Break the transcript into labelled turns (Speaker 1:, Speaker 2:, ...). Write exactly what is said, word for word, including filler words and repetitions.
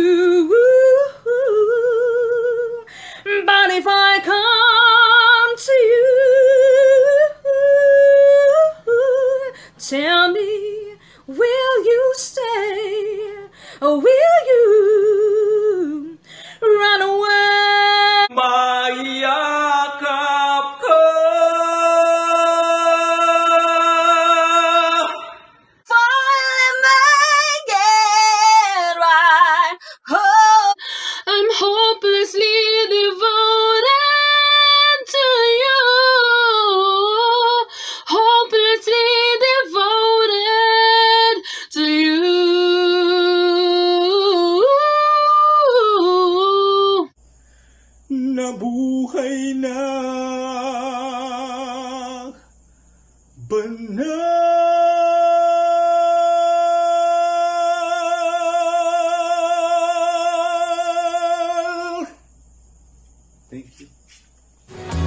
Speaker 1: But if I come to you, tell me, will you stay, or will you run away?
Speaker 2: Mayakap ko,
Speaker 1: finally make it right. Oh, I'm hopelessly devoted to you, hopelessly devoted to you.
Speaker 2: nabuhay na banal. Thank you.